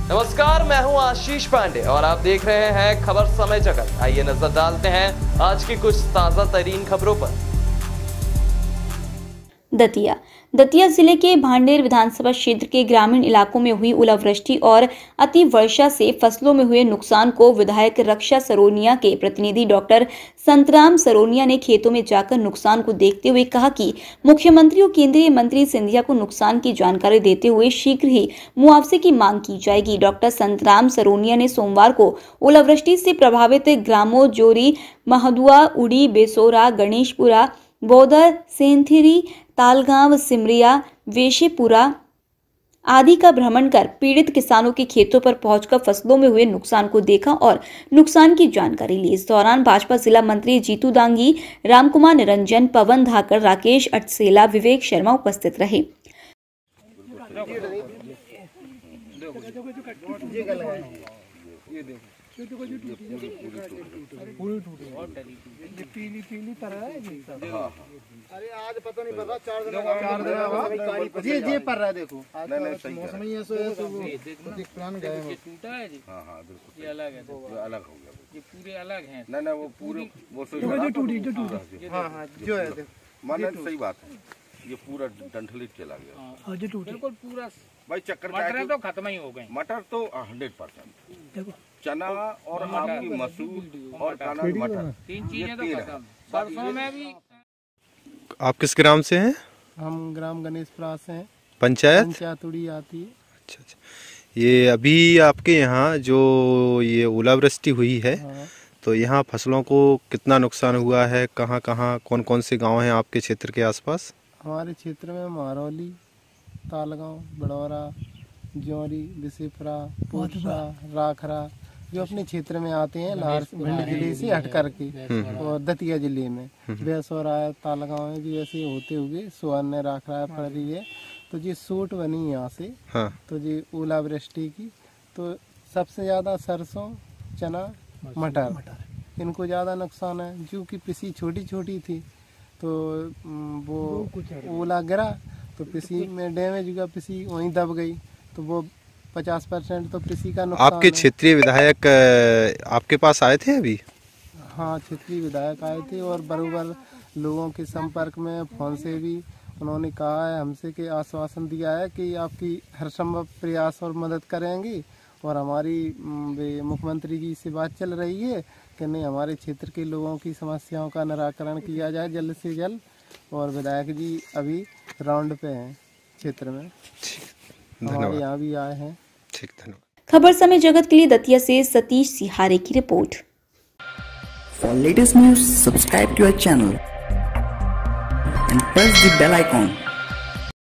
नमस्कार, मैं हूं आशीष पांडे और आप देख रहे हैं खबर समय जगत। आइए नजर डालते हैं आज की कुछ ताजा तरीन खबरों पर। दतिया जिले के भांडेर विधानसभा क्षेत्र के ग्रामीण इलाकों में हुई ओलावृष्टि और अति वर्षा से फसलों में हुए नुकसान को विधायक रक्षा सरोनिया के प्रतिनिधि डॉक्टर संतराम सरोनिया ने खेतों में जाकर नुकसान को देखते हुए कहा कि मुख्यमंत्री और केंद्रीय मंत्री सिंधिया को नुकसान की जानकारी देते हुए शीघ्र ही मुआवजे की मांग की जाएगी। डॉक्टर संतराम सरोनिया ने सोमवार को ओलावृष्टि से प्रभावित ग्रामों जोरी, महदुआ, उड़ी, बेसोरा, गणेशपुरा, बौदर, सेंथिरी, तालगांव, सिमरिया, वेशेपुरा आदि का भ्रमण कर पीड़ित किसानों के खेतों पर पहुंचकर फसलों में हुए नुकसान को देखा और नुकसान की जानकारी ली। इस दौरान भाजपा जिला मंत्री जीतू दांगी, रामकुमार निरंजन, पवन धाकर, राकेश अटसेला, विवेक शर्मा उपस्थित रहे। पीली तरह है अरे आज पता नहीं पता 4 दिन जी पर रहा है। देखो मौसम ही ऐसा है तो वो प्लान गए हैं टूटा है जी। हां बिल्कुल ये अलग है, अलग हो गया, ये पूरे अलग हैं। ना वो पूरे वो जो टूटी हां जो है देखो माने सही बात है, ये पूरा डंठलित चला गया। हां जो टूटा बिल्कुल पूरा भाई चक्कर मटर तो खत्म ही हो गए। मटर तो 100% देखो चना और आपकी मसूर और काना मटर 3 चीजें तो खत्म। सरसों में भी। आप किस ग्राम से हैं? हम ग्राम गणेशपुरा से हैं। पंचायत उड़ी आती है। अच्छा। ये अभी आपके यहाँ जो ये ओलावृष्टि हुई है तो यहाँ फसलों को कितना नुकसान हुआ है? कहाँ कहाँ कौन कौन से गांव हैं आपके क्षेत्र के आसपास? हमारे क्षेत्र में मारौली, तालगांव, बड़ौरा, जौरी, बिसेपुरा, पोटरा, राखरा जो अपने क्षेत्र में आते हैं लाहौर भिंड जिले से हट करके और दतिया जिले में बेसोरा है, तालगांव है, जी ऐसे होते हुए सुवर्ण राखरा पड़ रही है। तो जी सूट बनी यहाँ से। हाँ। तो जी ओलावृष्टि की तो सबसे ज्यादा सरसों, चना, मटर इनको ज्यादा नुकसान है। जो कि पिसी छोटी छोटी थी तो वो ओला गिरा तो पिसी में डैमेज हुआ, पिसी वहीं दब गई तो वो 50% तो कृषि का नुकसान। आपके क्षेत्रीय विधायक आपके पास आए थे अभी? हाँ, क्षेत्रीय विधायक आए थे और बराबर लोगों के संपर्क में फोन से भी उन्होंने कहा है हमसे कि आश्वासन दिया है कि आपकी हर संभव प्रयास और मदद करेंगे। और हमारी मुख्यमंत्री जी से बात चल रही है कि नहीं हमारे क्षेत्र के लोगों की समस्याओं का निराकरण किया जाए जल्द से जल्द। और विधायक जी अभी राउंड पे हैं क्षेत्र में, हमारे यहाँ भी आए हैं। ठीक, धन्यवाद। खबर समय जगत के लिए दतिया से सतीश सिहारे की report. For latest news, subscribe to our channel and press the bell icon.